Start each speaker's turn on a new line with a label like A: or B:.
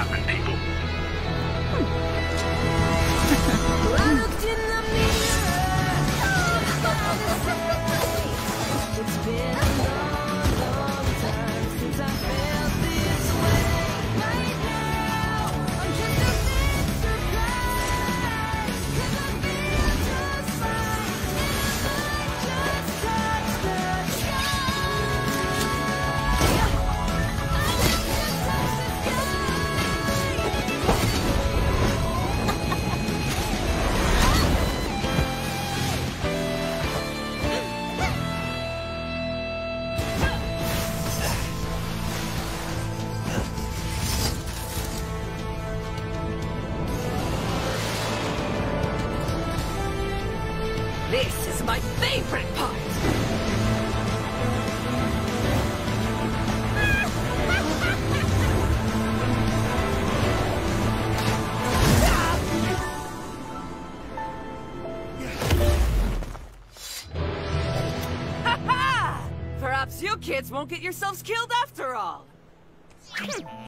A: happen, people.
B: I looked in the mirror. It's been a long, long time since I felt this way. Right now, I'm just a bit surprised, 'cause I feel just fine if I just touch the sky.
C: This is my favorite part! Ha-ha! Perhaps you kids won't get yourselves killed after all!